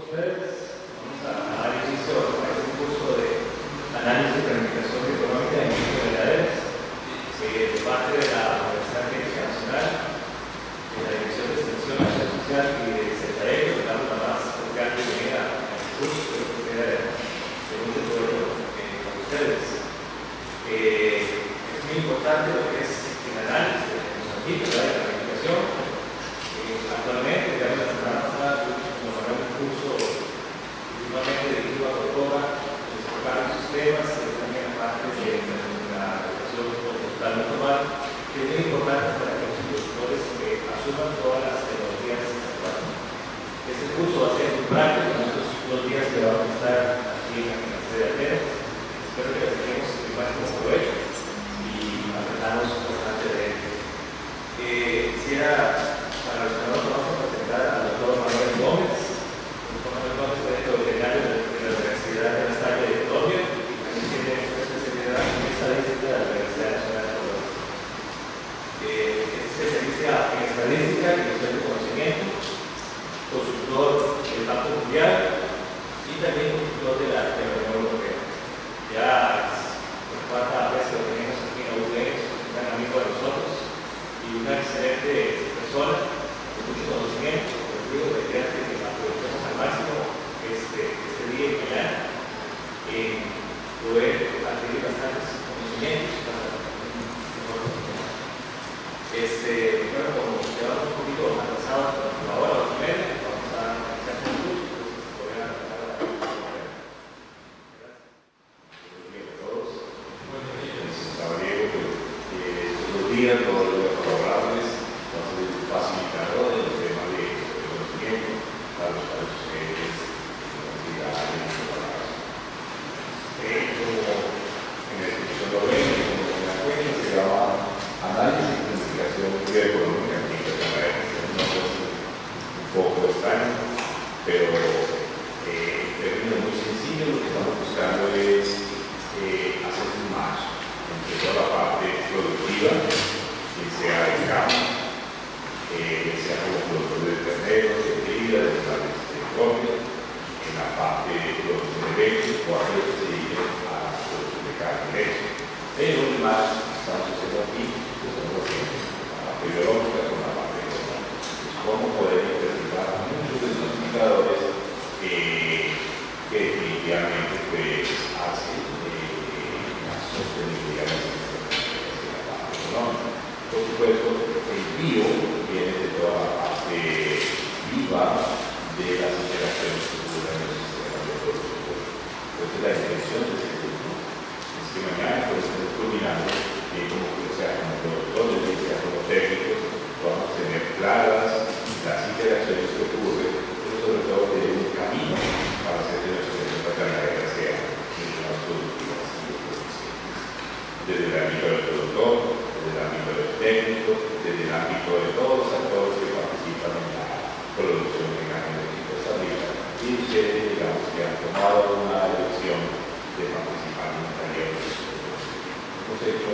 ustedes. Vamos a dar inicio a este curso de análisis y planificación económica en microheredades de parte de la Universidad Técnica Nacional, de la Dirección de Extensión de Acción Social y de CETAE, que damos la más cordial bienvenida a este curso. Creo que sea de mucho provecho para ustedes. Es muy importante lo que es el análisis de los ámbitos de la planificación. Actualmente, ya la semana pasada, tuvimos un curso últimamente dirigido a doctora, explicar sus temas, también aparte de la educación postal normal, que es muy importante para que los productores asuman todas las tecnologías actuales. Este curso va a ser muy práctico en estos 2 días que vamos a estar aquí en la sede de Atenas. Espero que les dejemos el máximo provecho y aprendamos bastante de él. Quisiera, para los que no lo conocen, presentar al doctor Manuel Gómez. El doctor Manuel Gómez es médico veterinario de la Universidad de La Salle de Colombia y también tiene una especialidad en estadística de la Universidad Nacional de Colombia. Es especialista en estadística y gestión de conocimiento, consultor del Banco Mundial y también consultor de la Unión Europea. Ya por cuarta vez que lo tenemos aquí en la UTN, es un gran amigo de nosotros y una excelente persona con mucho conocimiento. Por digo, la idea es que aprovechemos al máximo este día y mañana en poder adquirir bastantes conocimientos para bueno, como llevamos un poquito atrasados con la hora, vamos a iniciar con el curso. Voy a dar la palabra. Gracias. Buenos días a todos. Buenos días. Caballero, estos días todos los favorables van a ser facilitador de los temas de conocimiento para los ustedes como en la exposición lo ven, como en la cuenta se llama análisis y planificación económica en microheredades. Un poco extraño, pero en términos muy sencillos lo que estamos buscando es hacer un match entre toda la parte productiva, que sea el campo, sea como productor de terneros, de vida, de animales propios, en la parte de producción de leche o aquello que se dedique a la producción de carne y leche. Pero el match estamos haciendo aquí, lo estamos haciendo a la parte biológica con la parte económica. Cómo poder interpretar muchos de los indicadores que definitivamente pues, hacen la sostenibilidad de la parte económica. Por supuesto, el bio viene de toda la parte viva de las interacciones que ocurren en el sistema de producción. Entonces, la intención de este curso es que mañana pues, estemos culminando como que sea como productores, sea como técnicos, vamos a tener claras las interacciones que ocurren, pero sobre todo tener un camino para hacer que nuestra segunda carrera sea más productiva y eficiente. Desde el ámbito del productor, desde el ámbito del técnico, desde el ámbito de todos los actores que participan en la producción de carne de equipo estable, y ustedes, digamos, que han tomado una elección de participar en un taller. Hemos hecho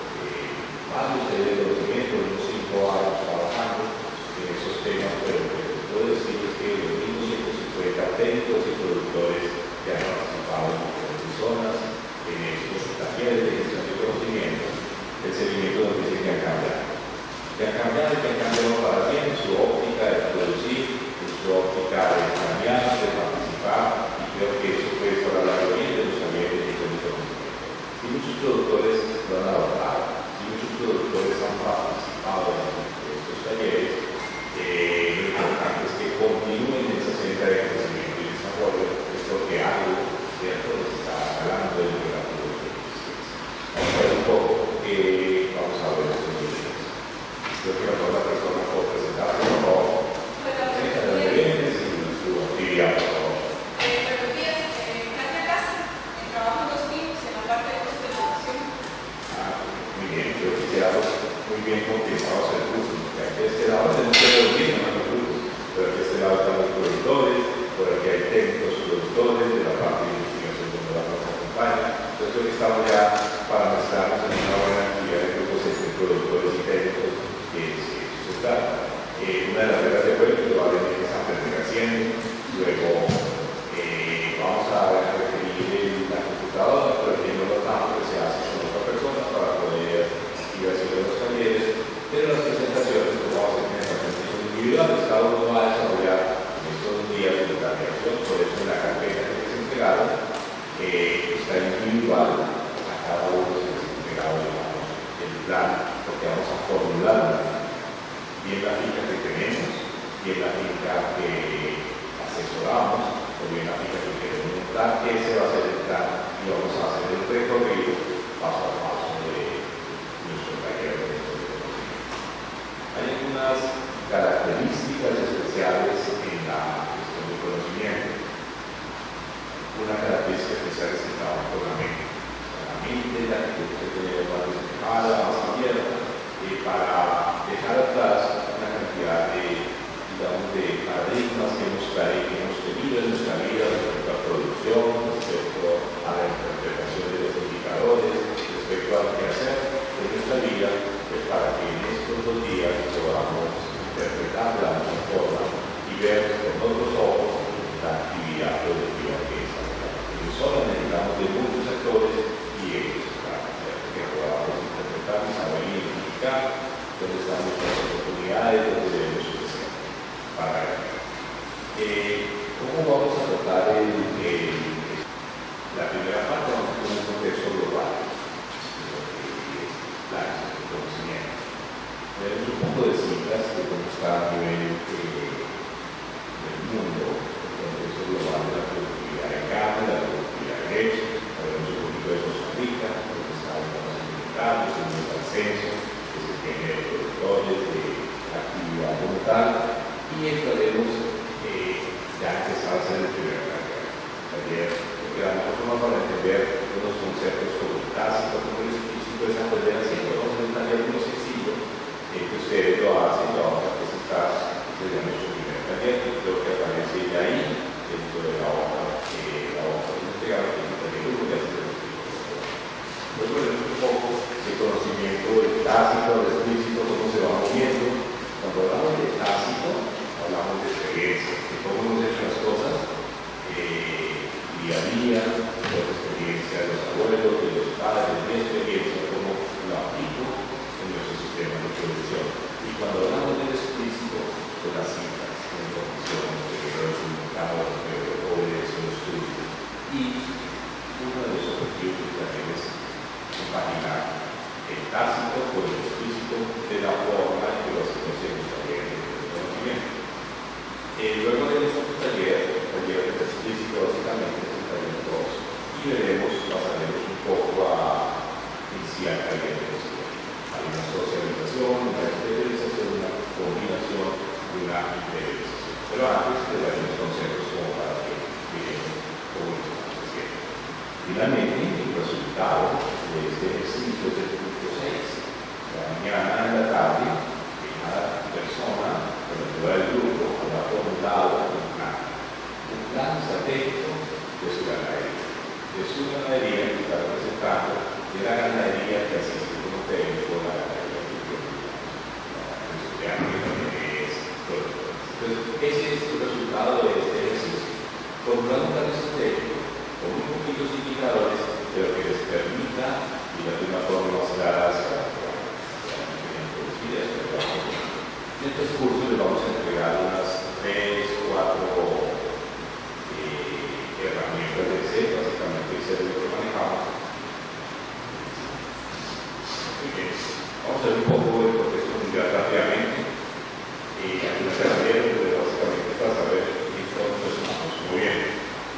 varios de conocimientos, unos 5 años trabajando en esos temas, pero lo que puedo decir es que los mismos 150 técnicos y productores que han participado en diferentes zonas, en estos talleres de gestión de conocimiento, el seguimiento nos dice que han cambiado. Que han cambiado y que han cambiado para bien en su óptica de producir, en su óptica de cambiar, de participar, y creo que eso puede estar hablando bien de los talleres de gestión de conocimiento. Y muchos productores lo han adoptado. Muchos productores han participado en estos talleres. Lo importante es que continúen en esa senda de crecimiento y desarrollo, es lo que algo, ¿cierto?, les está hablando de la producción. Vamos a ver un poco vamos a ver estos videos. Creo que la persona puede presentar, por favor. Preséntale los clientes y su actividad, por favor. Buenos días, Katia Casa, trabajo en los teams en la parte de producción. Muy bien, yo quisiera muy bien continuados el curso, porque aquí a este lado tenemos que ver bien en los grupos, pero aquí a este lado están los productores, por aquí hay técnicos productores de la parte de investigación donde nos acompaña. Entonces creo que estamos ya para mezclarnos en una buena actividad de grupos entre productores y técnicos, que es eso está. Una de las reglas de juego que probablemente es aprender haciendo, luego plan, porque vamos a formular bien la finca que tenemos, bien la finca que asesoramos, o bien la finca que queremos montar. Ese va a ser el plan y vamos a hacer el recorrido paso a paso de nuestro taller de conocimiento. Hay algunas características especiales en la gestión del conocimiento. Una característica especial es el trabajo con la mente. La mente, la que usted tiene más despejada, más abierta, para dejar atrás una cantidad de, digamos, de paradigmas que hemos tenido en nuestra vida respecto a la producción, respecto a la interpretación de los indicadores, respecto a lo que hacer en nuestra vida, pues para que en estos 2 días podamos interpretar de la misma forma y ver con otros ojos la actividad productiva que es. Solo necesitamos de muchos actores y ellos para que podamos interpretar y saber identificar dónde están nuestras oportunidades, dónde debemos crecer para ello. ¿Cómo vamos a tratar la primera parte? Vamos a poner un contexto global de lo que es la gestión del conocimiento. Tenemos un poco de cifras de cómo está a nivel del mundo el contexto global de la productividad de carne, la productividad de leche. Hablamos un poquito de Costa Rica, donde está el conocimiento, el ascenso que se tiene de productores, de actividad como tal, y entraremos ya empezar a hacer el primer taller, porque la mejor forma para entender unos conceptos como el tácito, como el explícito, es aprender así. Vamos a hacer un taller muy sencillo, que ustedes lo hacen, lo vamos a presentar desde nuestro primer taller, que creo que aparece ya ahí, dentro de la hoja que entregaba, que es el taller 1, que hace el explícito. Luego veremos un poco el conocimiento del tácito, del explícito, cómo se va moviendo. Cuando hablamos de tácito, hablamos de experiencia, de cómo hemos hecho las cosas día a día, de la experiencia de los abuelos, de los padres, de mi experiencia, cómo lo aplico en nuestro sistema de producción. Y cuando hablamos del explícito, de las cifras, de la información, de los resultados, de obediencia, de estudio. Y uno de los objetivos también es compaginar el tácito con el explícito de la forma en que lo hacemos en los talleres de conocimiento. Luego de nuestro taller, el taller de explícito básicamente es el taller 2, y veremos, pasaremos un poco a iniciar el taller de conocimiento. Hay una socialización, una exteriorización, una combinación y una interiorización. Pero antes le daré unos conceptos como para que miremos cómo lo estamos haciendo. Finalmente, el resultado de este ejercicio es el punto 6. La mañana en la tarde, que cada persona, con el del grupo, habrá formulado un plan estratégico de su ganadería que está representando, de la ganadería que asiste con ustedes, con la ganadería que tiene. Entonces, ese es el resultado de este ejercicio. Formular un plan estratégico con muy poquitos indicadores, pero que les permita, y de alguna forma más claras, en estos cursos les vamos a entregar unas 3 o 4 herramientas de Excel, básicamente Excel es lo que manejamos. Muy bien. Vamos a ver un poco el contexto mundial rápidamente. Aquí nos herramientas, pero básicamente para saber en cómo nos estamos moviendo.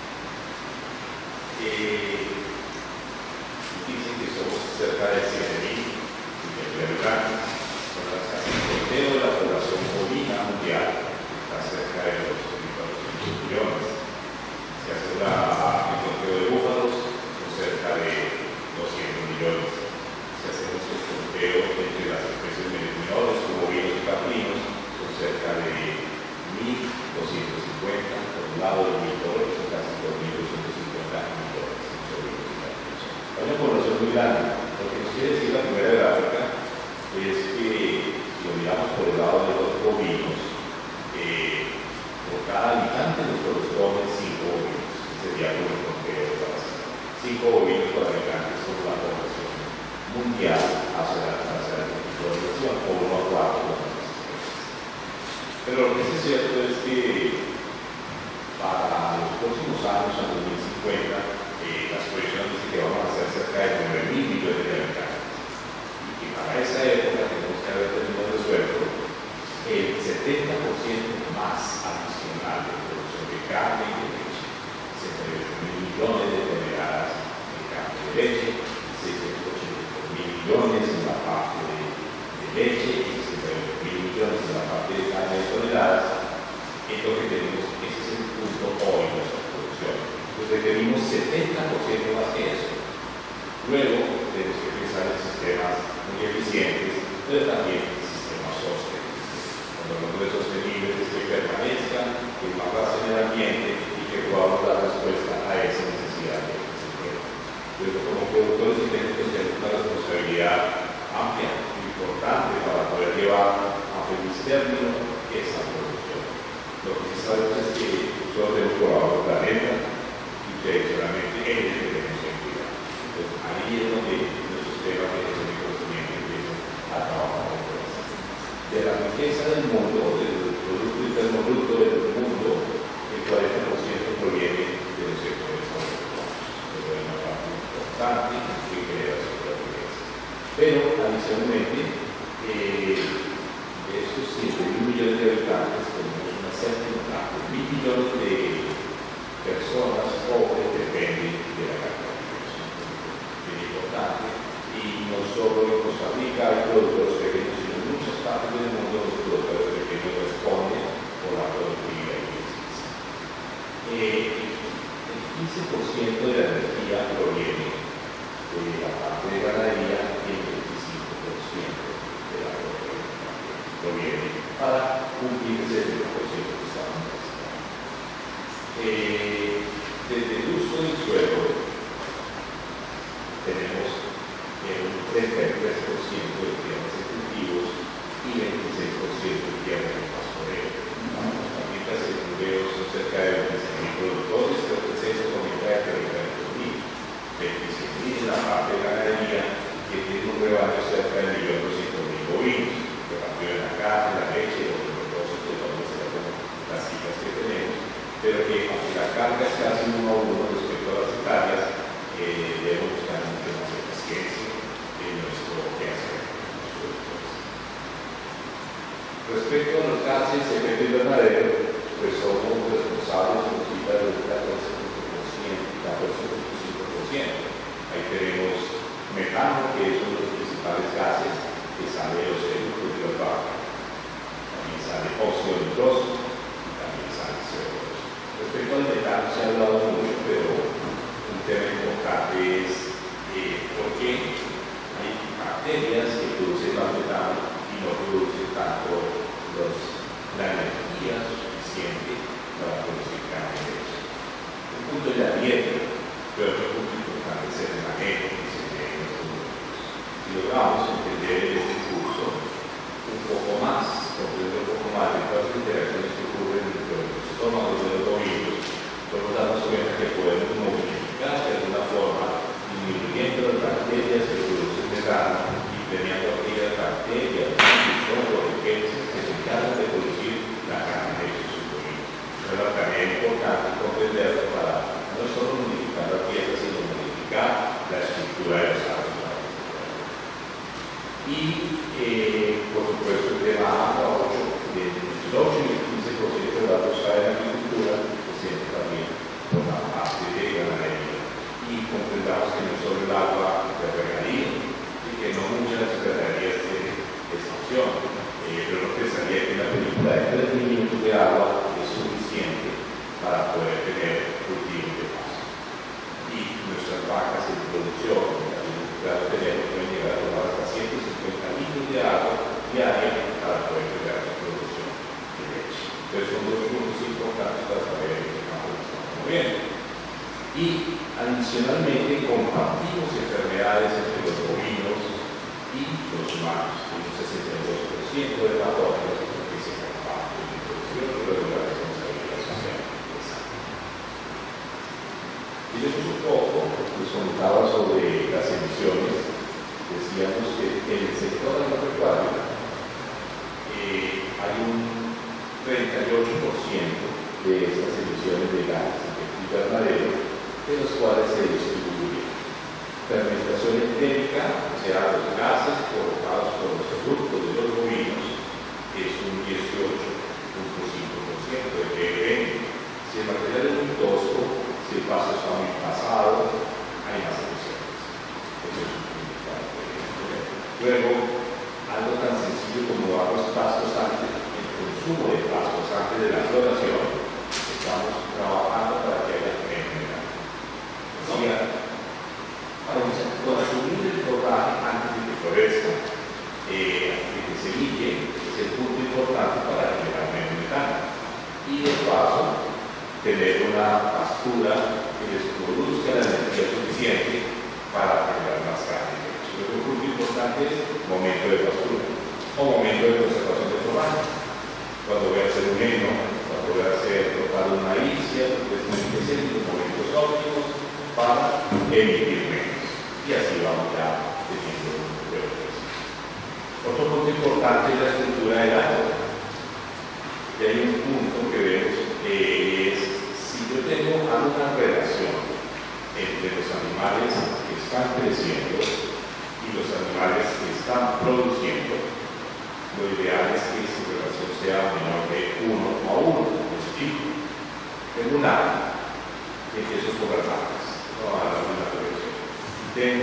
Dicen que somos cerca de 100.000 habitantes. Casi el conteo de la población bovina mundial está cerca de los 200 millones. Si hace el conteo de búfalos, son cerca de 200 millones. Si hacemos el conteo entre las especies menores como bovinos y caprinos, son cerca de 1.250. Por un lado, de 1.000 dólares, son casi 2.250 millones. Hay una población muy grande. Lo que nos quiere decir la primera gráfica es que, si lo miramos por el lado de los bovinos, por cada habitante nos corresponden 5 bovinos. Sería como el conteo de la base. 5 bovinos por habitante son la población mundial hacia la población, o 1 a 4. Pero lo que sí es cierto es que para los próximos años, en 2050, las proyecciones dicen que vamos a ser cerca de 9.000 millones de habitantes. Y para esa época tenemos que haber tenido resuelto el 70% más adicional de producción de carne y de leche, 68.000 millones de toneladas de carne y de leche, 680.000 millones en la parte de leche y 68.000 millones en la parte de carne de toneladas. Es lo que tenemos, ese es el punto hoy en nuestra producción. Entonces requerimos 70% más que eso. Luego tenemos que pensar en sistemas muy eficientes, pero también en sistemas sostenibles. Cuando hablamos de sostenibles es que permanezcan, que pasen en el ambiente y que podamos dar respuesta a esa necesidad de este sistema. Pero como productores y técnicos tenemos una responsabilidad amplia, importante para poder llevar a feliz término esa producción. Lo que sí sabemos es que nosotros tenemos colaborado con la planeta y que adicionalmente ellos tenemos que cuidar. Entonces ahí es donde nuestros temas de gestión y conocimiento empiezan a trabajar con eso. De la riqueza del mundo, del Producto Interno Bruto del mundo, el 40% proviene de los sectores agrícolas. Eso es una parte importante que genera sobre la riqueza. Pero adicionalmente, de estos 7.000 millones de habitantes, tenemos una séptima parte, 1.000 millones de personas pobres dependen de la agricultura. Es importante. Y no solo en Costa Rica hay productores pequeños, sino en muchas partes del mundo los productores pequeños responden por la productividad y eficiencia. El 15% de la energía proviene de la parte de ganadería y el 25% de la proviene para cumplir ese 70% que estaban necesitando. Desde el uso del suelo tenemos un 33% de tierras de cultivos y 26% de tierras de pastoreo. Las familias de cultivos son cerca de 26.000 productores, creo que el censo comenta de 32.000, 26.000 en la parte de ganadería, que tiene un rebaño cerca de 1.200.000 bovinos, repartido en la carne, la leche, los propósitos, las cifras que tenemos, pero que aunque la carga es casi 1 a 1 respecto a las hectáreas, debemos buscar mucho más eficiencia en nuestro quehacer. Respecto a los gases de efecto invernadero, pues somos responsables de un cifra del 14.5%. Ahí tenemos metano, que es uno de los principales gases que sale de los eductos de los barcos. También sale óxido nitroso y también sale CO2. Respecto al metano se ha hablado mucho, pero un tema importante es por qué hay bacterias que producen más metano y no producen tanto la energía suficiente para producir carne de leche. Un punto es la dieta, pero otro punto importante es el manejo que se tiene en los productos. Si logramos entender en este curso un poco más, comprender un poco más de todas las interacciones que ocurren entre los estómagos de los bovinos, podemos darnos cuenta que podemos modificar de alguna forma, disminuyendo las bacterias que producen metano y premiando aquellas bacterias que son los riquezas que se encargan de producir la carne de sus bovinos. Eso es una tarea importante comprenderlo para no solo modificar la pieza, sino modificar la estructura de los árboles. Y, por supuesto, el tema A8, el 8 y el 15% de la usada en la agricultura, siempre también por la parte de ganadería. Y comprendamos que no solo el agua de regadío, y que no muchas ganaderías tienen esta opción. Pero no pensaría que una película de 3 minutos de agua es suficiente para poder tener cultivos de pasto. Y nuestras vacas en producción, claro, tenemos que llegar a tomar hasta 150 litros de agua diaria para poder tener la producción de leche. Entonces son dos puntos importantes para saber en qué campo estamos moviendo. Y adicionalmente compartimos enfermedades entre los bovinos y los humanos. Un 62% de patógenos que se comparten en producción de la responsabilidad social. Y después un poco, les comentaba sobre las emisiones. Decíamos que en el sector agropecuario hay un 38% de estas emisiones de gases de efecto invernadero, de los cuales se distribuyen fermentación endémica, o sea, los gases provocados por los productos de los bovinos, es un 18.5% de PBN. Si el material es muy tosco, si el paso está muy pasado, hay más emisiones. Eso es un importante. Luego, algo tan sencillo como dar los pastos antes, el consumo de pastos antes de la floración, estamos trabajando para que haya enfermedad. O sea, para consumir el forraje antes de que florezca, antes de que semille, es el punto importante para generar metano. Y de paso, tener una pastura que les produzca la energía suficiente para generar más carne. Otro punto importante es momento de pastura o momento de conservación de forraje. Cuando voy a hacer un heno, cuando voy a hacer tocar un maíz, pues tienen que ser los momentos óptimos para emitir menos. Y así vamos ya teniendo productos. Otro punto importante es la estructura del árbol. Y hay un punto que vemos es si yo tengo alguna relación entre los animales que están creciendo y los animales que están produciendo, lo ideal es que su relación sea menor de 1 a 1, positivo. Tengo un árbol, empiezo por las vacas, no a la misma producción. Tengo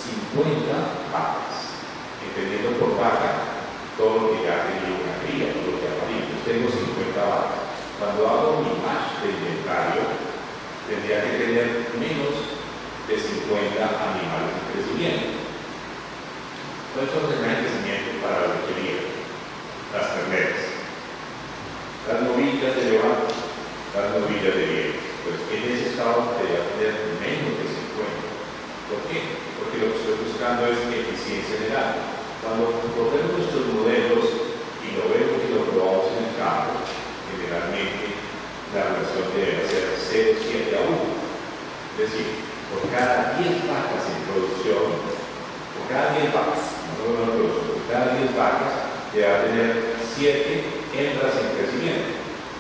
50 vacas, entendiendo por vaca todo lo que ya tenía una cría, todo lo que ha parido. Tengo 50 vacas. Cuando hago mi match de inventario, tendría que tener menos de 50 animales de crecimiento. ¿Cuáles son los animales de crecimiento para la lechería? Las terneras, las novillas de levato, las novillas de miel. Pues en ese estado debería tener menos de 50. ¿Por qué? Porque lo que estoy buscando es eficiencia en el agua. Cuando corremos nuestros modelos y lo vemos y lo probamos en el campo, generalmente la relación debe ser 0,7 a 1. Es decir, por cada 10 vacas en producción, por cada 10 vacas, por cada 10 vacas, debe tener 7 hembras en crecimiento.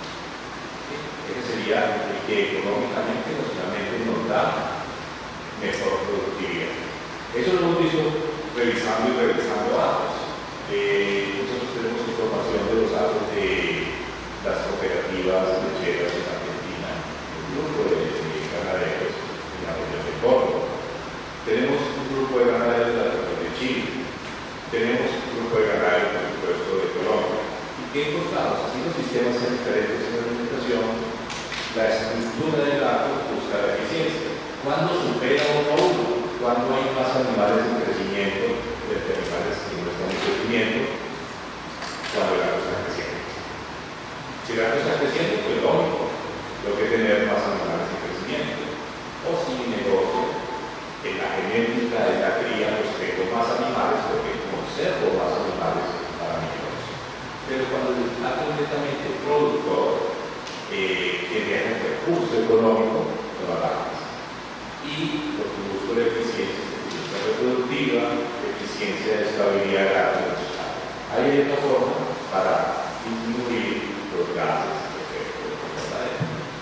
Ese sería el que económicamente, nacionalmente nos da mejor productividad. Eso lo hemos visto revisando y revisando datos. Nosotros tenemos información de los datos de las cooperativas lecheras en Argentina, el grupo de ganaderos en la región de Córdoba. Tenemos un grupo de ganaderos de la región de Chile. Tenemos un grupo de ganaderos, por supuesto, de Colombia. ¿Y qué encontramos? Así los sistemas son diferentes en la alimentación. La estructura del dato busca la eficiencia. ¿Cuándo supera uno a uno? Cuando hay más animales en crecimiento, de animales que no están en crecimiento, cuando el gato está creciendo. Si el gato está creciendo, pues lógico, tengo que tener más animales en crecimiento. O si mi negocio, en la genética de la cría, pues tengo más animales porque conservo más animales para mi negocio. Pero cuando el gato es netamente productor, que tiene un recurso económico, no lo hagas. Y por que busco la eficiencia, eficiencia reproductiva, eficiencia de estabilidad de la sociedad. Hay otra forma para disminuir los gases de efecto invernadero.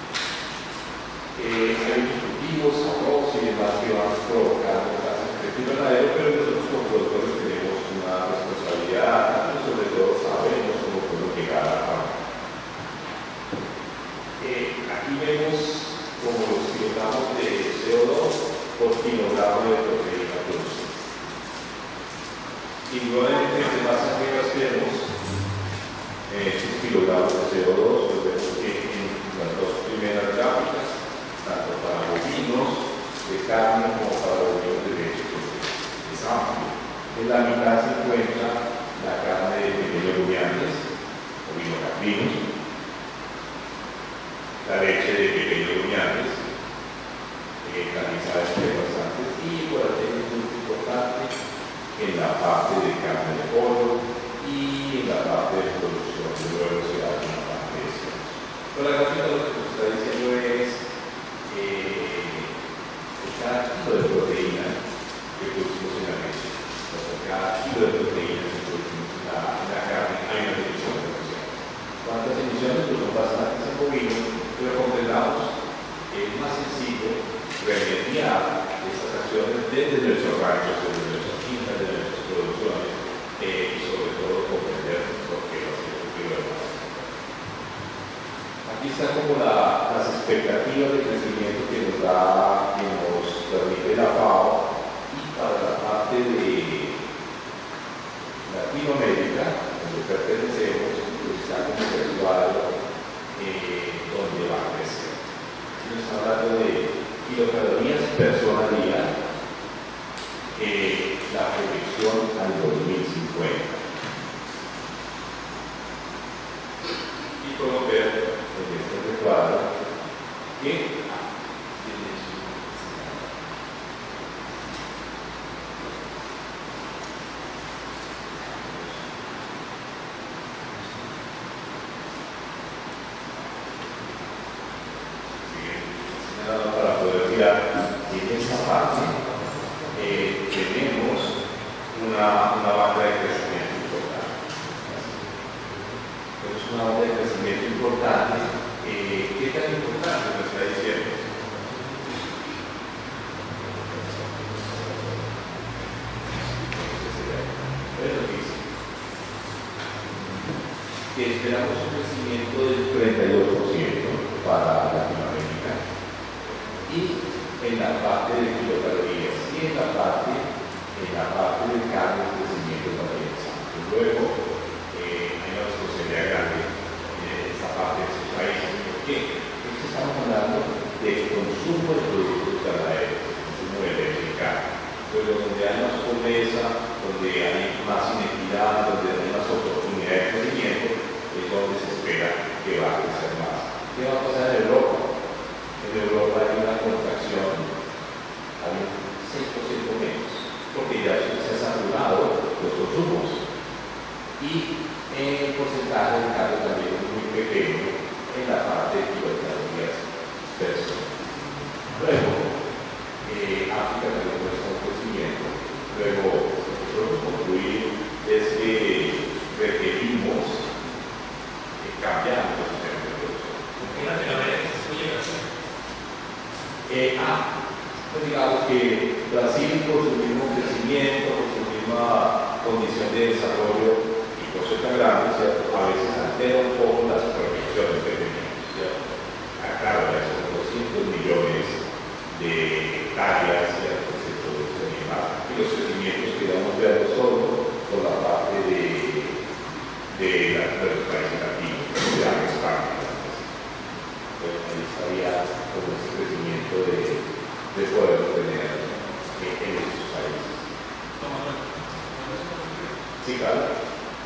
Hay cultivos, arroz y demás que van provocando gases de efecto invernadero, pero nosotros como productores tenemos una responsabilidad y sobre todo sabemos cómo podemos llegar a la. Aquí vemos como los kilogramos de CO2 por kilogramo de proteína producida. Igualmente, entre más arriba vemos estos kilogramos de CO2, los vemos que en las dos primeras gráficas, tanto para bovinos de carne como para bovinos de leche, es amplio. En la mitad se encuentra la carne de pequeños rumiantes, ovinos caprinos, la leche de pequeños rumiantes, calizada de bastantes, y por aquí es muy importante en la parte de carne de pollo y en la parte de producción de huevos y hay una parte de cerdos. Pero la gráfica lo que nos está diciendo es cada kilo de proteína que producimos en la leche, o sea, cada kilo de proteína Latinoamérica, donde pertenecemos, está conceptuado donde va a crecer. Estamos hablando de kilocalorías persona día, la proyección al 2050. Y podemos ver en este cuadro que para poder mirar en esta parte tenemos una banda de crecimiento importante. Tenemos una banda de crecimiento importante. ¿Qué tan importante nos está diciendo? Eso dice que esperamos un crecimiento del 32% para Latinoamérica y en la parte de kilocalorías y en la parte de carne de crecimiento también. Luego hay una responsabilidad grande en esta parte de estos países. ¿Por qué? Porque estamos hablando del consumo de productos ganaderos, consumo de leche y carne. Pero donde hay más pobreza, donde hay más inequidad, donde hay más oportunidad de crecimiento, es donde se espera que va a crecer más. ¿Qué va a pasar en Europa? En Europa hay una contracción, hay un 6% menos, porque ya se han saturado los consumos. Y el porcentaje de cambio también es muy pequeño en la parte de kilocalorías persona. Luego, África también muestra un crecimiento. Luego, lo que podemos concluir es que requerimos cambiar los sistemas de producción. ¿Por qué Latinoamérica se excluye Brasil? Pues digamos que Brasil, por su mismo crecimiento, por su misma condición de desarrollo y por ser tan grande, ¿cierto? A veces altera un poco las proyecciones que teníamos, ¿cierto? Claro, ya son 200 millones de hectáreas, ¿cierto? Se produce animal y los crecimientos que vamos a ver solo por la parte de los países latinos, de España. Pues ahí estaría todo ese crecimiento de poder tener en esos países. Sí, claro.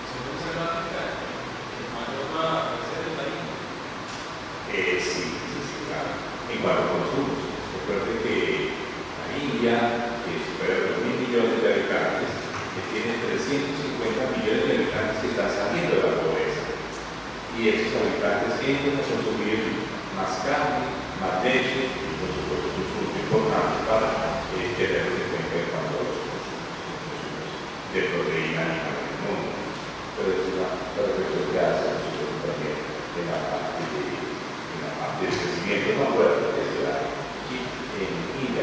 Sí, claro. En cuanto a consumos, recuerden que la India, que supera los 1.000 millones de habitantes, que tiene 350 millones de habitantes que están saliendo de la pobreza. Y esos habitantes entran a consumir más carne, más leche, y por supuesto es un punto importante para tener en cuenta en cuanto a los consumos de proteína animal en el mundo. Pero es una reflexión que hace nosotros también en la parte del crecimiento más fuerte que se da aquí en India.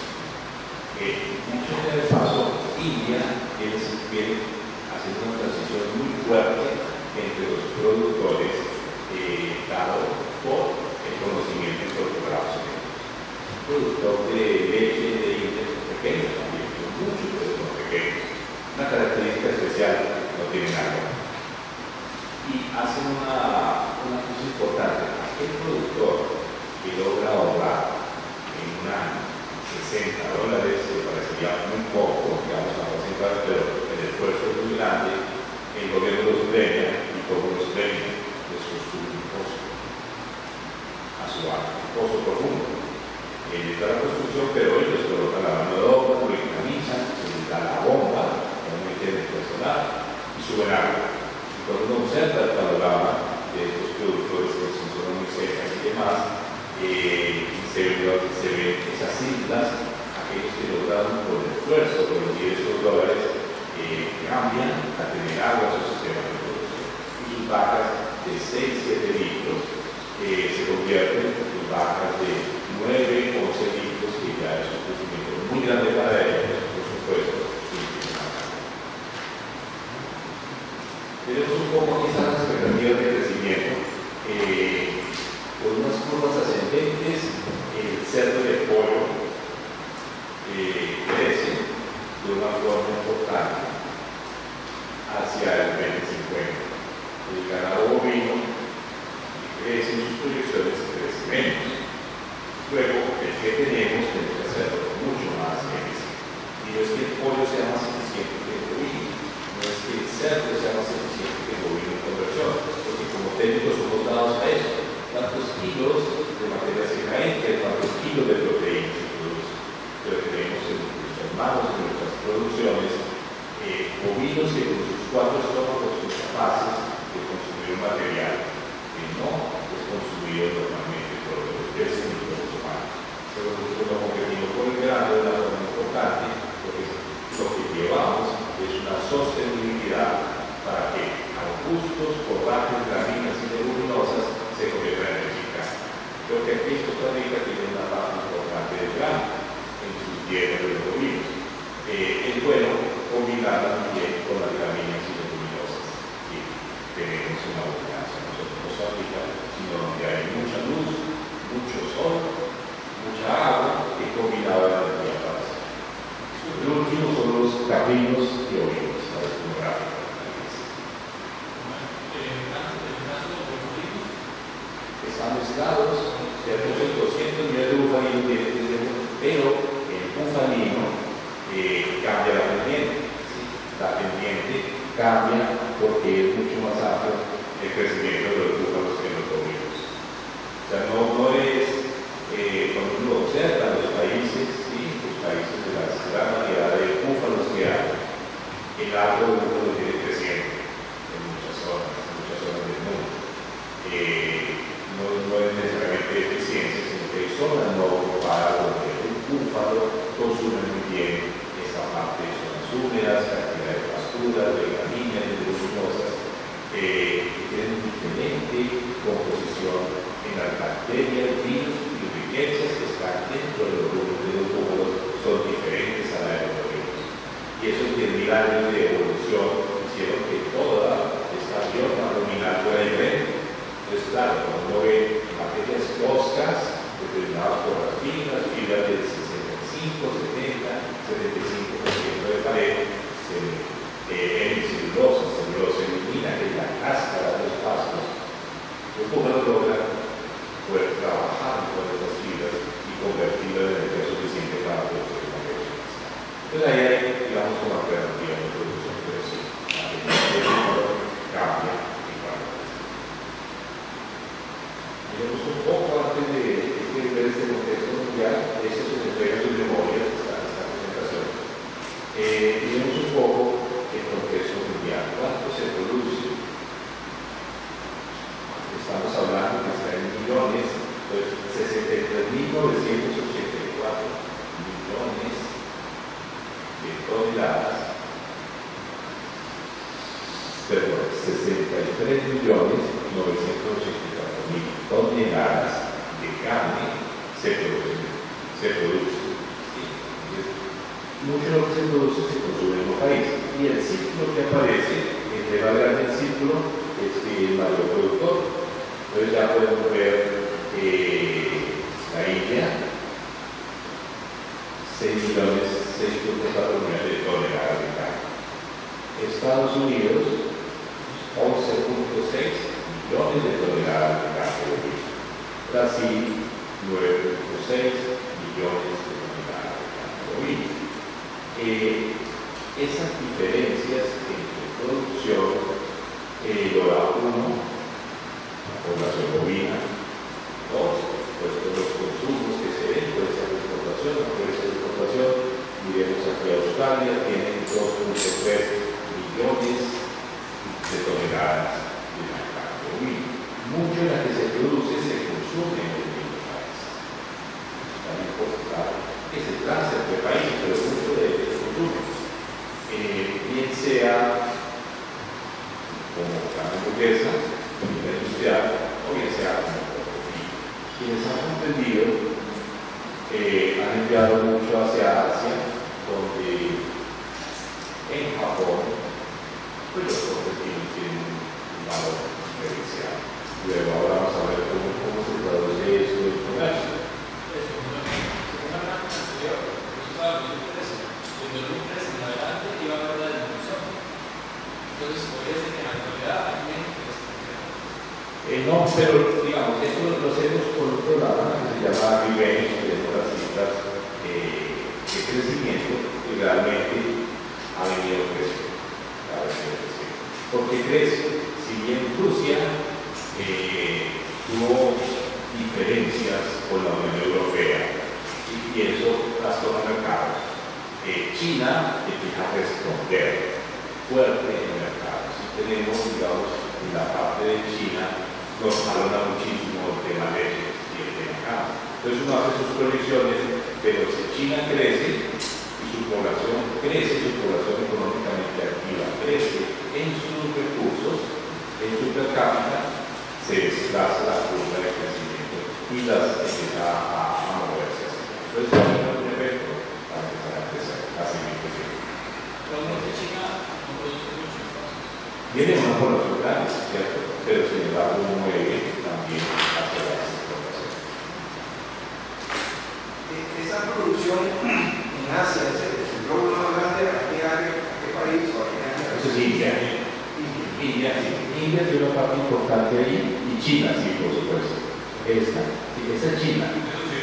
Mucho de paso, India viene haciendo una transición muy fuerte entre los productores dado por el conocimiento incorporado. Un productor de leche de India son pequeños también, son muchos, pero son pequeños. Una característica especial no tiene nada. Y hacen una cosa importante. Aquel productor que logra ahorrar en un año $60, que parecería muy poco, digamos, a porcentaje, pero el esfuerzo es muy grande, el gobierno los premia y como los premia, les construye un pozo a su arco, un pozo profundo. Está la construcción, pero ellos colocan la mano de obra, lo organizan, se les da la bomba, como tiene personal, y suben agua. Y cuando uno observa el panorama de estos productores que son muy secas y demás, se ven esas islas, aquellos que lograron por el esfuerzo, por los $10, cambian a tener agua en su sistema de producción. Y sus vacas de 6-7 litros se convierten en vacas de 9-11 litros, que ya es un crecimiento muy grande para ellos, por supuesto. Tenemos un poco aquí estas expectativas de crecimiento. Con unas curvas ascendentes, el cerdo de pollo crece de una forma importante. el ganado bovino crece en sus proyecciones, crece menos. Luego, el que tenemos que hacerlo mucho más eficiente. Y no es que el pollo sea más eficiente que el bovino, no es que el cerdo sea más eficiente que el bovino en conversión, porque como técnicos somos dados a eso. ¿Cuántos kilos de materia seca entra? ¿Cuántos kilos de proteínas se producen? Pero tenemos en nuestras manos, en nuestras producciones, bovinos que con sus 4 estómagos son capaces de consumir un material que no es consumido normalmente por los peces ni por los humanos. Pero nosotros lo competimos por el grano de una forma importante, porque lo que llevamos es una sostenibilidad para que arbustos, forrajes, gramíneas y leguminosas se conviertan en energía. Creo que aquí Costa Rica tiene una parte importante del grano en sus dietas de los bovinos. Es bueno combinarla bien con las gramíneas y leguminosas. Sí, tenemos una abundancia, no solo en Costa Rica, sino donde hay mucha luz, mucho sol, mucha agua y combinada la energía para hacer. Lo último son los caprinos y ovinos, la demográfica. Están mezclados, ¿cierto? 200 millones de bufalinos, pero el bufalino cambia la pendiente. ¿Sí? La pendiente cambia porque es mucho más amplio el crecimiento de los búfalos que los bovinos. O sea, no es, cuando uno observa los países, ¿sí? Los países de la gran variedad de búfalos que hay, el arco de búfalos viene creciendo en muchas zonas del mundo. No es necesariamente eficiencia, sino que hay zonas no ocupadas donde el búfalo consume muy bien esta parte de zonas húmedas, cantidad de pasturas, de gramíneas, de leguminosas, que tienen diferente composición en las bacterias, virus y riquezas que están dentro de los búfalos, son diferentes a la de los bovinos. Y esos 10.000 años de evolución hicieron que toda esta bioma ruminal fuera diferente. Entonces, claro, cuando uno ve materias toscas, determinadas por las fibras del 65, 70, 75% de pared, hemicelulosa, celulosa elimina que la cáscara de los pastos, los búfalos logran poder trabajar con esas fibras y convertirlas en energía suficiente para producir mayores. Entonces, ahí hay, digamos, como alternativa de producción, pero sí, la tendencia cambia. Tenemos un poco antes de ver este contexto mundial, este es un entrega sus memorias, esta presentación. Tenemos un poco el contexto mundial, cuánto se produce. Estamos hablando que está en millones, pues 63.984 millones de toneladas, perdón, 63.984.000 toneladas de carne se produce. ¿Sí? Entonces, mucho de lo que se produce se consume en los países. Y el ciclo que aparece, entre más grande el ciclo, es el mayor productor. Entonces ya podemos ver la India, 6.4 millones de toneladas de carne. Estados Unidos, 11.6 millones de toneladas de carne bovina. Brasil, 9.6 millones de toneladas de carne bovina. Esas diferencias entre producción lo da uno, la población bovina, dos, pues los consumos que se ven, puede ser exportación, no puede ser exportación. Miremos aquí a Australia, tienen 2.3 millones de toneladas de carne bovina. Mucho de la que se produce se consume en el mismo país. Está importante que se traza entre países, pero mucho de ello se consume. Bien sea como carne hamburguesa, comida industrial, o bien sea como porcino. Quienes han comprendido han enviado mucho hacia Asia, donde en Japón pues los porcinos tienen un valor diferencial. Luego ahora vamos a ver cómo se traduce eso en comercio. Entonces, podría ser que en la actualidad hay menos que está No, pero digamos, esto lo hacemos por un programa que se llama Revenge, que tenemos las cifras de crecimiento y realmente ha venido creciendo. ¿Por qué crece? Si bien Rusia tuvo diferencias con la Unión Europea y eso trastorna mercados, China empieza a responder fuerte en el mercado. Si tenemos, digamos, en la parte de China, nos habla muchísimo el tema leche y el tema carne. Entonces uno hace sus proyecciones, pero si China crece y su población crece, su población económicamente activa crece en sus recursos, en su per cápita, se desplaza la curva de crecimiento y las empieza a moverse así. Entonces hay un efecto para empezar a crecer, así mismo. Realmente China no produce mucho. Tiene una población grande, ¿cierto? Pero sin embargo mueve también hacia las exportaciones. Esa producción en Asia, el logro más grande, ¿a qué país o a qué año? Eso es India. India tiene una parte importante ahí, y China, sí, por supuesto. Esa es China.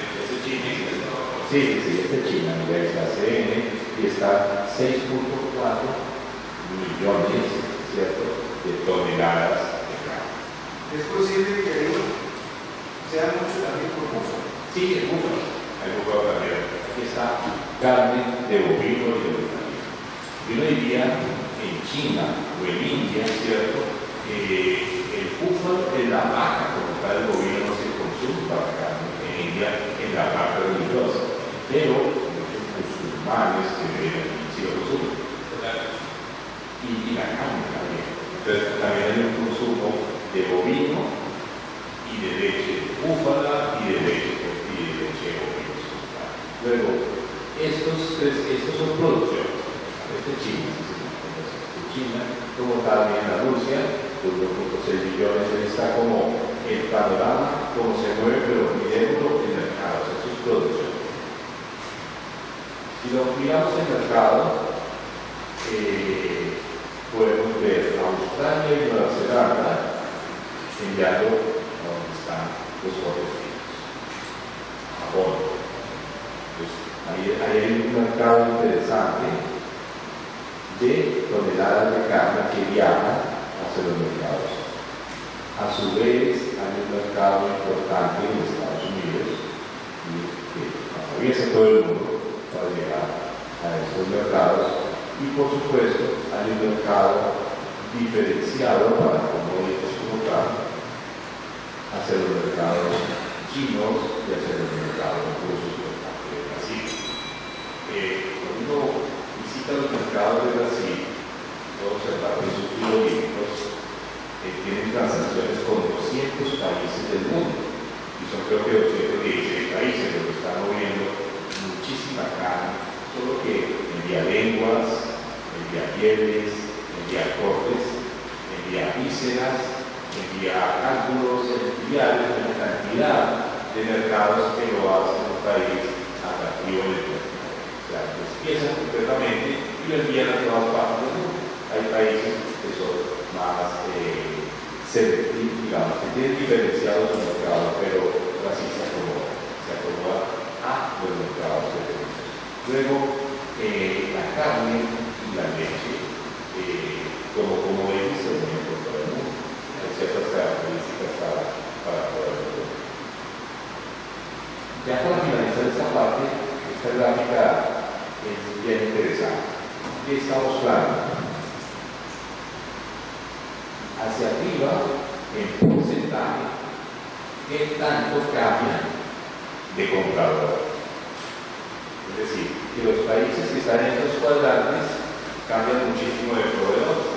Sí, esta es China, mira, está CN y está 6.4 millones, ¿cierto?, de toneladas de carne. ¿Es posible que ahí sea mucho también por búfalo? Sí, es mucho. Hay poco de carne. Aquí está carne de bovino y de bovino. Yo no diría en China o en India, ¿cierto?, el búfalo, en la vaca como tal, el bovino no se consume para carne. En India, en la vaca religiosa. Pero muchos musulmanes que viven sí lo consumen. Y la carne también. Entonces también hay un consumo de bovino y de leche búfala y de leche bovino. Luego, estos son producciones. Este es China. China, como también la Rusia, 1.6 millones, está como el panorama, como se mueve, pero midiendo el mercado, o sea, sus producciones. Si lo miramos el mercado, podemos ver a Australia y Nueva Zelanda enviando a donde están los otros finos, Japón. Pues, ahí hay un mercado interesante de toneladas de carne que viajan hacia los mercados. A su vez, hay un mercado importante en Estados Unidos que atraviesa todo el mundo para llegar a estos mercados, y por supuesto hay un mercado diferenciado para commodities como tal hacia los mercados chinos y hacia los mercados rusos por parte de Brasil. Cuando uno visita los mercados de Brasil, puede observar que sus frigoríficos tienen transacciones con 200 países del mundo, y son creo que 216 países los que están moviendo muchísima carne, solo que envía lenguas, envía pieles, envía cortes, envía vísceras, envía cálculos, envía una cantidad de mercados que lo hacen un país atractivo en el mundo. O sea, los piensan completamente y lo envían a todas partes del mundo. Hay países que son más selectivos, digamos, que tienen diferenciados su mercado, pero Brasil se acomoda a los mercados de servicios. Luego, la carne y la leche, como dice, es muy importante para el mundo. Hay ciertas características para poderlo ver. Ya para finalizar esta parte, esta gráfica es bien interesante. ¿Qué estamos hablando? Hacia arriba, en porcentaje, ¿qué tanto cambia de comprador? Es decir, que los países que están en estos cuadrantes cambian muchísimo de proveedor.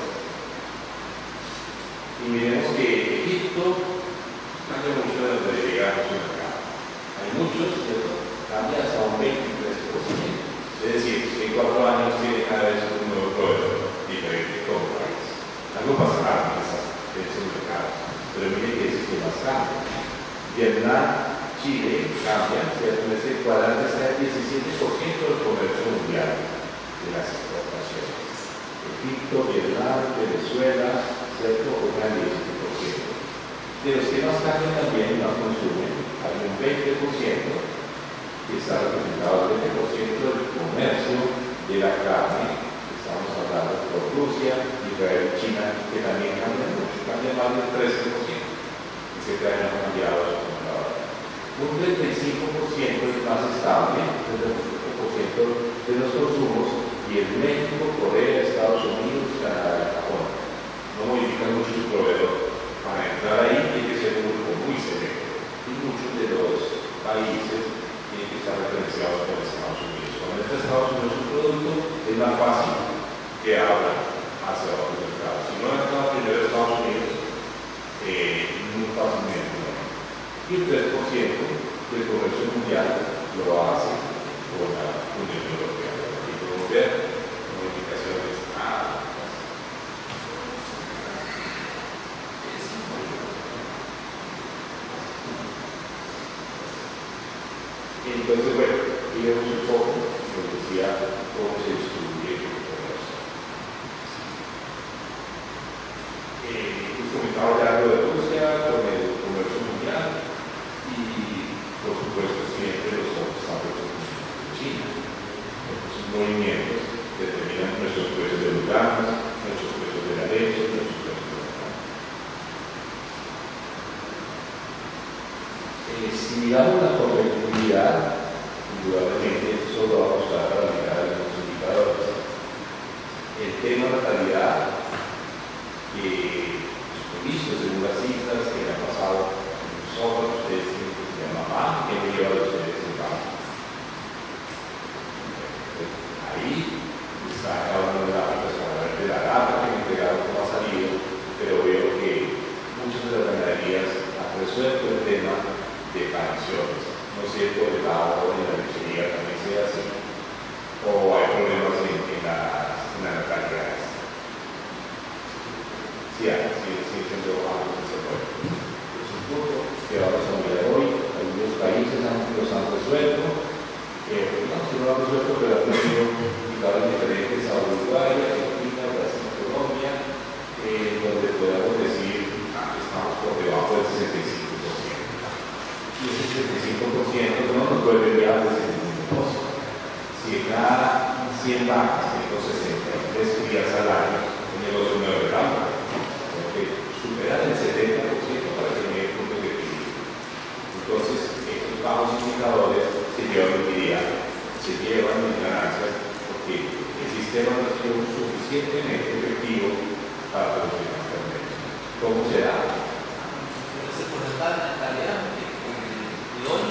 Y miremos que Egipto cambia mucho de donde llega a su mercado. Hay muchos, ¿cierto? Cambia hasta un 23%. Es decir, en 4 años tiene cada vez un nuevo proveedor diferente como país. Algo pasará en esos mercados, pero mire que es más cambia. Vietnam, Chile cambian, ¿cierto? En este cuadrante está el 17% del comercio mundial de las exportaciones. Egipto, Vietnam, Venezuela, ¿cierto? Un gran 17%. De los que más carne también más consumen, hay un 20% que está representado, el 20% del comercio de la carne, estamos hablando por Rusia, Israel, China, que también cambian mucho, cambian más del 13%, y se traen a cambiado un 35% es más estable, un 35% de los consumos, y el México, Corea, Estados Unidos, Canadá y Japón. No modifican mucho su proveedor. Para entrar ahí tiene que ser un grupo muy selecto, y muchos de los países tienen que estar referenciados con Estados Unidos. Cuando entra Estados Unidos un producto, es más fácil que abra hacia otros mercados. Si no entra primero Estados Unidos, muy fácilmente no. Y el 3% del comercio mundial lo hace con la Unión Europea. Y podemos ver modificaciones entonces, bueno, aquí vemos un poco, como decía, cómo se distribuye el comercio. Comentaba ya algo de Rusia con el comercio mundial y, por supuesto, siempre los obstáculos de China. Estos movimientos determinan nuestros precios de los granos, nuestros precios de la leche, nuestros precios de la carne. Si miramos la competitividad, indudablemente esto solo va a mostrar para mirar algunos indicadores. El tema de natalidad, visto según las cifras que han pasado nosotros, ustedes tienen que se llama mamá, que me lleva a ustedes en campo. Ahí está cada una de las gráficas para ver de la data que me entregaron cómo ha salido, pero veo que muchas de las ganaderías han resuelto el tema de pensiones. No sé por el lado de la lechería también sea así, o hay problemas en las natalidades. Sí, siendo algo que se puede. Es un punto que vamos a mirar hoy. Algunos países los han resuelto. No, si no lo han resuelto, pero han tenido indicadores diferentes a Uruguay, Argentina, Brasil, Colombia, donde podemos decir estamos por debajo del 65%. Y ese 65% no nos vuelve viable desde ningún negocio. Si en cada 100 vacas, 163 días al año, un negocio no es rentable. Superar el 70% para tener puntos de equilibrio. Entonces, estos bajos indicadores se llevan en ganancias porque el sistema no ha sido suficientemente efectivo para producir más carne. ¿Cómo se da? Ese porcentaje de natalidad, de hoy,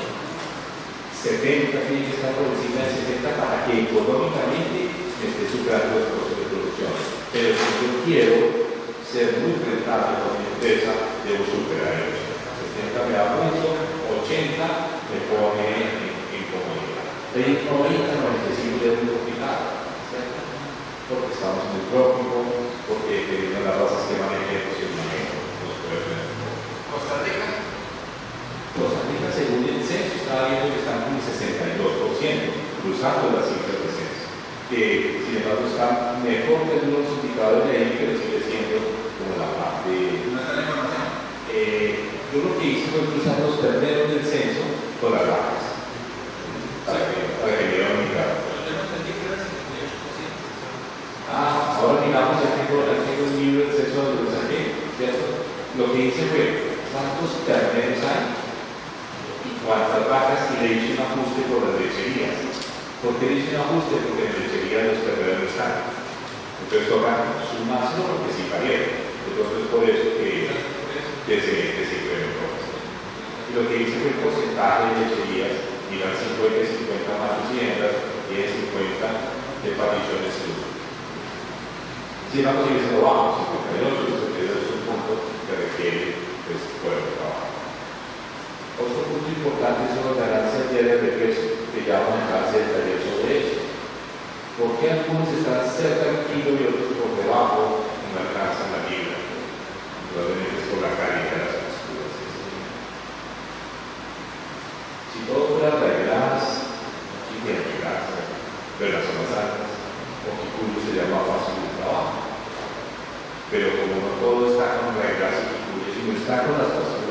70 tiene que estar por encima del 70 para que económicamente esté superando los costos de producción. Pero si yo quiero ser muy rentable con mi empresa, debo superar el 80. 70 me da mucho, 80 me pone en comodidad. De 90 a 95 es muy complicado, ¿cierto? Porque estamos en el trópico, porque tenemos las razas que manejemos y el manejo nos puede tener. Costa Rica. Costa Rica, según el censo, está viendo que están con el 62%, cruzando las cifras de censo. Que sin embargo está mejor que algunos indicadores de ahí, pero sigue siendo como la parte. ¿No está la información? Yo lo que hice fue cruzar los terneros del censo con las vacas. Para que vieran mi carro. yo no entendí que era 58%. Ahora miramos, ya tengo el libro del censo de los aquí, ¿cierto? Lo que hice fue cuántos terneros hay y cuántas vacas, y le hice un ajuste por las lecherías. ¿Por qué le hice un ajuste? Porque en lechería los terneros no están. Entonces toca sumárselo porque sí parieron. Entonces por eso que se incrementó. Y lo que hice fue el porcentaje de lecherías, mirar 50 y 50 más hembras, 10, 50 de particiones de luz. Si vamos a ir siendo bajo, 58, 62 es un punto que requiere fuera de trabajo. Otro punto importante son las ganancias diarias de peso, que ya vamos a dejar de taller sobre eso. ¿Por qué algunos están cerca del kilo y otros por debajo y no alcanzan la libra? Probablemente es por la calidad de las posturas. Si todo fuera reglas, aquí tiene reglas, pero las zonas altas, Oquiculio sería más fácil el trabajo. Pero como no todo está con reglas y Oquiculio, sino está con las posturas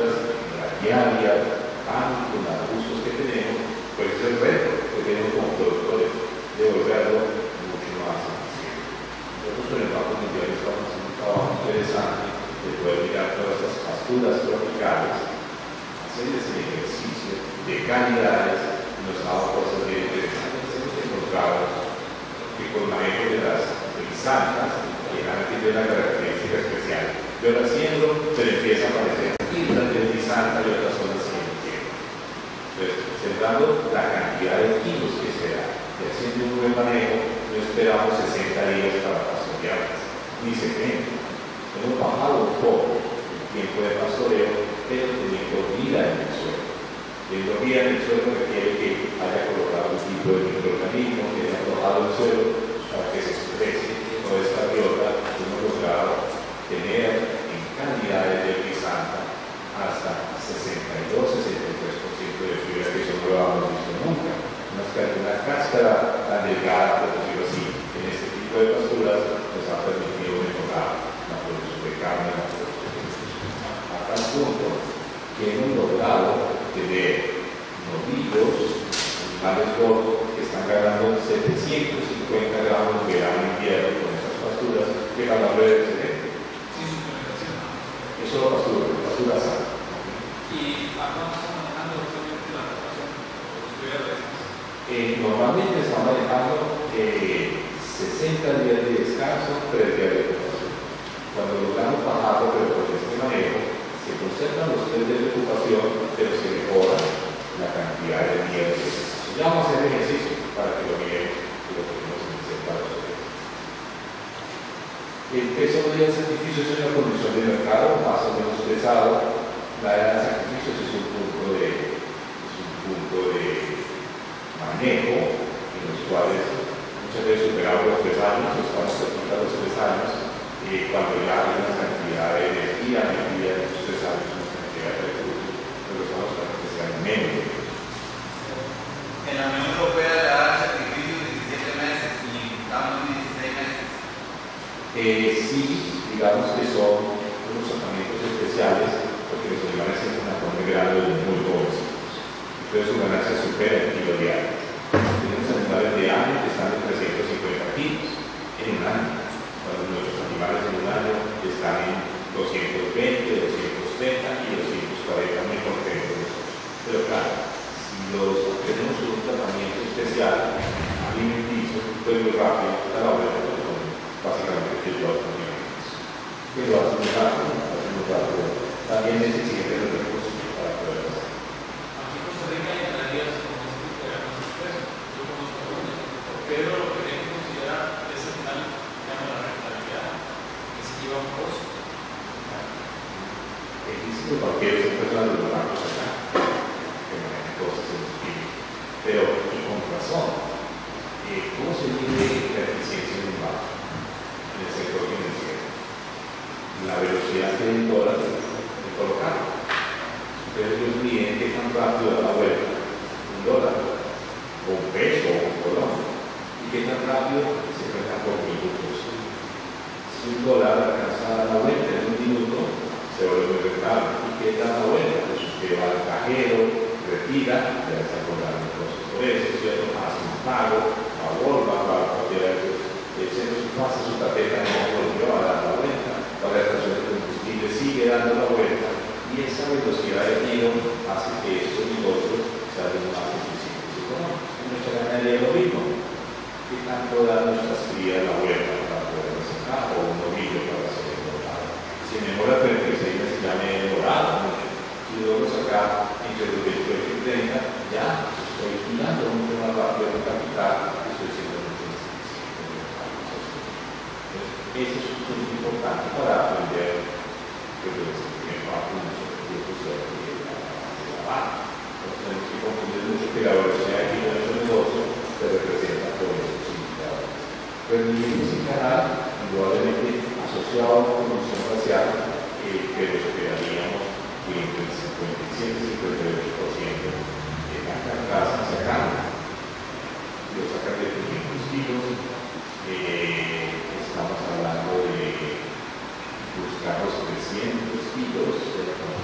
diaria, tanto con los abusos que tenemos, pues es el reto que tenemos como productores de volverlo mucho más eficiente. Nosotros con el Banco Mundial estamos haciendo un trabajo interesante de poder mirar todas estas pasturas tropicales, hacerles el ejercicio de calidades, y nos ha dado cosas bien interesantes. Hemos encontrado que con manejo de las santas, que tiene una característica especial. Yo la haciendo, se le empieza a aparecer fibras de bisanta y otras zonas sin tiempo. Entonces, sembrando la cantidad de kilos que se da y haciendo un buen manejo, no esperamos 60 días para pastorearlas, ni 70. Hemos bajado un poco el tiempo de pastoreo, pero teniendo vida en el suelo. Teniendo vida en el suelo requiere que haya colocado un tipo de microorganismo que haya arrojado el suelo para que se exprese toda esta biota. Hemos logrado tener en cantidades de bisanta hasta 62-63% de fibra, que eso no lo habíamos visto nunca. Una cáscara tan delgada, por decirlo así, en este tipo de pasturas nos ha permitido mejorar la producción de carne, a tal punto que hemos logrado tener novillos, animales gordos, que están ganando 750 gramos de grano en invierno con esas pasturas, que van a ver excelente. Eso es pastura sana. ¿Y a cuánto está manejando actualmente la rotación? Normalmente está manejando 60 días de descanso, 3 días de ocupación. Cuando logramos bajarlo, pero con este manejo, se conservan los 3 días de ocupación, pero se mejora la cantidad de días de descanso. Ya vamos a hacer ejercicio para que lo miren y lo tenemos en el para ustedes. El peso de sacrificios es una condición de mercado más o menos pesado. La edad de sacrificios es un punto de manejo en los cuales muchas veces superamos los 3 años, estamos cerca de los 3 años, cuando ya hay una cantidad de energía metida en esos 3 años, una cantidad de recursos, pero estamos para que sean menos. En la Unión Europea le dan sacrificios de 17 meses y estamos en 16 meses. Sí, digamos que son unos tratamientos especiales porque los animales tienen una forma de grado muy jovencitos. Entonces su ganancia supera el kilo diario. Tenemos animales de año que están en 350 kilos en un año, cuando nuestros animales en un año están en 220, 230 y 240, muy contentos. Pero claro, si tenemos un tratamiento especial alimenticio, pues muy rápido, a la hora de básicamente que yo que lo hace muy rápido, también es exigente los recursos para poder hacer. Aquí en Costa Rica hay ganaderías con este tipo de ganancias expresas. Yo conozco algunas, pero lo que hay que considerar es al final que llama la rentabilidad, que se lleva un costo. Existe cualquier persona de los bancos acá que manejan cosas en los pisos, pero y con razón. ¿Cómo se mide la eficiencia de un banco en el sector financiero? La velocidad que hay en dólares de colocar. Ustedes los miden qué tan rápido da la vuelta, un dólar, o un peso, o un colón, y qué tan rápido se cuenta por minutos. Si un dólar alcanza a dar la vuelta en un minuto, se vuelve muy rentable. ¿Y qué da la vuelta? Pues usted va al cajero, retira, ya está cobrando cosas por eso, ¿cierto? Hace un pago, aborda, va a cualquiera de esos. El centro pasa su tarjeta, no volvió a dar la vuelta, la estación de combustible sigue dando la vuelta, y esa velocidad de giro hace que estos negocios sean más eficientes y económicos. En nuestra ganadería es lo mismo. ¿Qué tanto da nuestras crías la vuelta para poder sacar o un novillo para hacer el engordado? Si me demora 36 meses ya me he demorado mucho. Si luego sacar entre los 28 y 30, ya estoy girando mucho más rápido el capital y estoy siendo mucho más eficiente. Eso es un punto importante para aprender que a punto de la banca. Entonces tenemos que confundir mucho que la velocidad de giro de nuestro negocio se representa por esos indicadores. Pero el nivel canal, indudablemente asociado a la condición racial, pero esperaríamos que entre el 57 y 58% de la carcasa sacando. Lo sacan de 500 kilos. Estamos hablando de buscar los 300 kilos,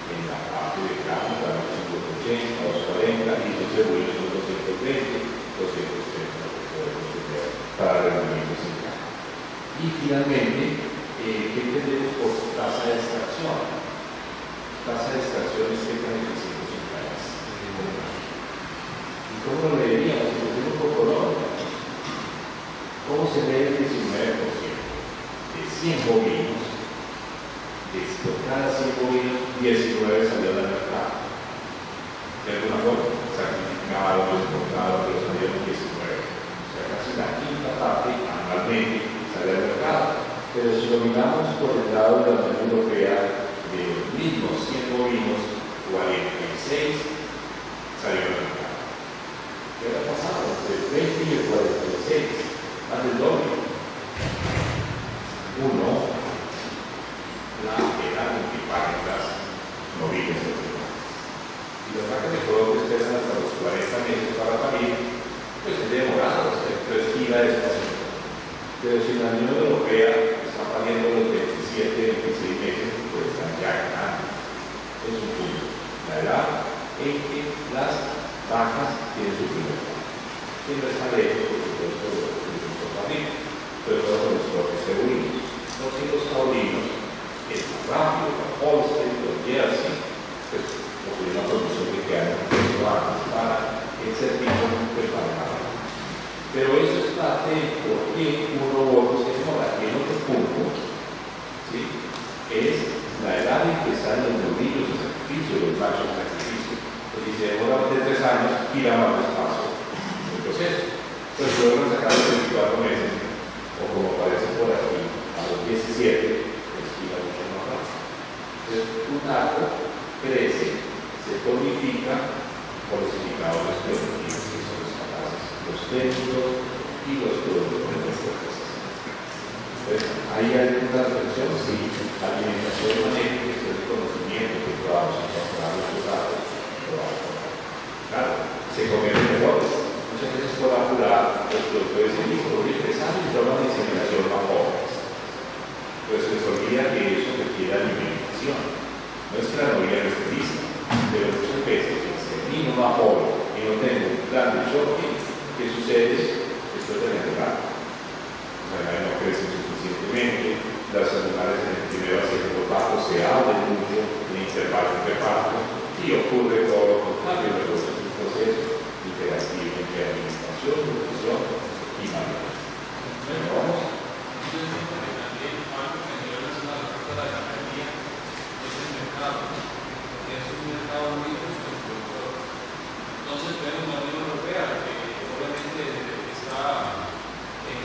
en la parte de gramos para los 180, 240 y los cebollos son 220, 230 para rendimientos en campo. Y finalmente, ¿qué entendemos por tasa de extracción? Tasa de extracción es que tan eficientes son caras. ¿Y cómo lo leeríamos? Si pusimos un poco lógica. ¿Cómo se lee el 19%? De 100 bovinos, de cada 100 bovinos, 19 salieron al mercado. De alguna forma, sacrificaron, exportaron, pero salieron 19. O sea, casi la quinta parte anualmente sale al mercado. Pero si lo miramos por el lado de la Unión Europea, de los mismos 100 bovinos, 46 salieron al mercado. ¿Qué ha pasado? Entre el 20 y el 46, más del doble. Uno, la edad en que pagan las novillas de los demás. Y los vacas de productos pesan hasta los 40 meses para parir, pues es demorado, entonces gira despacio. Pero si la Unión Europea está pariendo los 27, 26 meses, pues están ya ganando. Es un punto. La edad en que las vacas tienen su primer paso. Y no está lejos, por supuesto, de los productos taurinos, sobre todo con los propios cebulinos. Los hijos taurinos es más rápido, los Holstein, los Jersey, pues posee una producción de que hay muchos vacas para el servicio preparado. Pero eso es parte de por qué uno u otro se demora. Y el otro punto, ¿sí?, es la edad en que salen los novillos de sacrificio, los machos de sacrificio. Pues si se demora más de 3 años, gira más despacio el proceso. Pues luego lo sacaron de 24 meses, o como aparece por aquí, a los 17, pues gira mucho más rápido. Entonces, un arco crece, se tonifica por los indicadores biológicos que son los capaces, los técnicos y los productores de fuerzas. Entonces, ahí hay una reflexión, sí, alimentación de manejo, que es el conocimiento que probamos en pastoral los datos, claro, se cometen errores. Muchas veces por apurar, los productores dicen, listo, voy a empezar y toman la inseminación más jóvenes. Pues se les olvida que eso requiere alimentación. No es que la novia no esté lista, pero muchas veces si insemino más joven y no tengo un plan de choque, ¿qué sucede? Después de la o sea, no crecen suficientemente, los animales en el primer acento bajo se abren mucho en intervalos de parto y ocurre todo lo contrario, luego es un proceso interactivo entre alimentación, nutrición y manejo. Bueno, vamos. Yo siento que también algo que a nivel nacional afecta a la ganadería es el mercado, porque es un mercado muy justo el productor. Entonces vemos la Unión Europea, que obviamente está en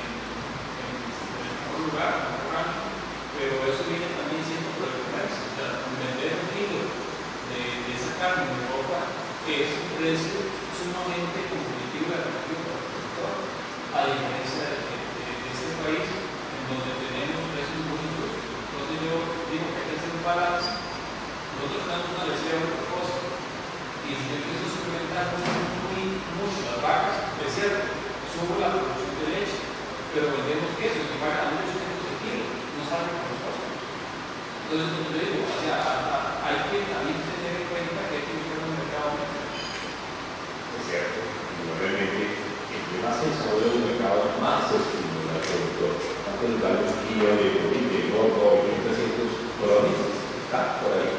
mejor lugar, pero eso viene también siendo por el comercio. O sea, vender un kilo de esa carne en Europa es un precio sumamente competitivo y atractivo para el productor, a diferencia de este país, en donde tenemos precios muy justos. Entonces yo digo que hay que hacer un balance. Nosotros tenemos una lección de cosa, y si yo empiezo a suplementar mucho las vacas, es cierto, subo la producción de leche, pero vendemos quesos que pagan $800 el kilo, no salen con los costos. Entonces, como te digo, o sea, hay que también tener en cuenta que hay que buscar un mercado mejor. Es cierto, realmente, entre más se desarrolla un mercado, más se estimula al productor. Tanto el valor de un kilo de gordo, de 1.300 colones, está por ahí.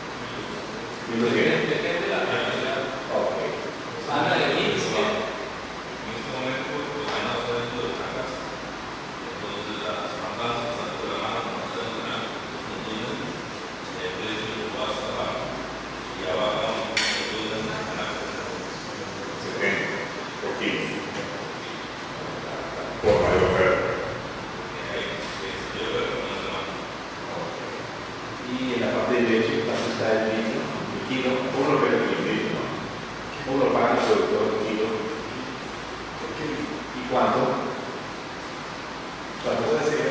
¿Y lo tienen? Depende de la realidad. Ok. Anda de 15. En este momento, pues, hay una dentro de la casa. Entonces, las matanzas, tanto de la mano como de la canal, el precio va hasta abajo. Ya va a un poquito de la canal. 70 por kilo. Por mayor oferta. Y en la parte de leche, ¿cuánto está el litro? El kilo, uno lo vende el litro, ¿no? Uno paga sobre todo el kilo. ¿Y cuánto? ¿Cuánto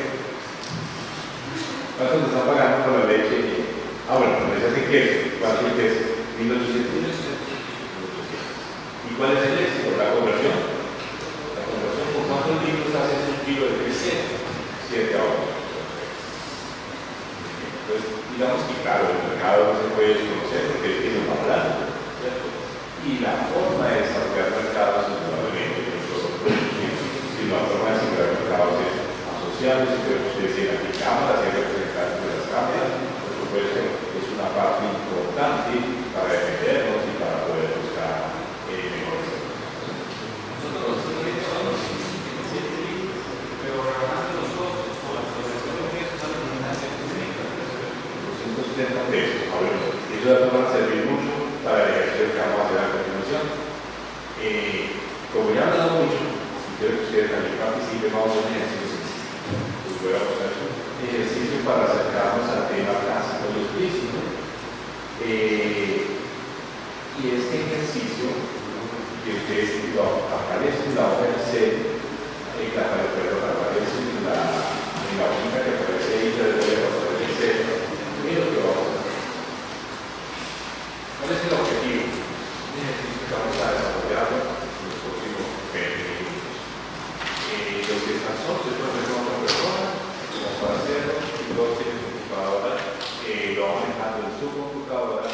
te están pagando por la leche? Ah, bueno, me dices que queso. ¿Cuánto es queso? 1.800. ¿Y cuál es el éxito? La conversión. La conversión, ¿por cuántos litros haces un kilo de queso? 7 ahora. Entonces, digamos que claro, el mercado no se puede desconocer porque tiene un balance, ¿cierto? Y la forma de desarrollar mercados indudablemente, si la forma de desarrollar mercados es asociados, si queremos decir aquí cámaras y representantes de las cámaras, por supuesto, es una parte importante para defendernos y para poder buscar mejores. Nosotros somos pero rebajando los costos por la asociación de precios a la comunidad pesos. Ahora, eso va a servir mucho para el ejercicio que vamos a hacer a continuación. Como ya he hablado mucho, si quiero que ustedes también participen, vamos a hacer un ejercicio sencillo. Pues voy a hacer un ejercicio para acercarnos al tema clásico y explícito. Y este ejercicio que ustedes aparece en la hoja C, aparece en la hojita que aparece ahí, pero voy a pasar el C. Mira lo que vamos a hacer. ¿Cuál es el objetivo? Un ejercicio que vamos a desarrollar en los próximos 20 minutos. Los que están solos, se puede hacer con otra persona, como para hacerlo, y luego tienen computadora, lo van manejando en su computadora.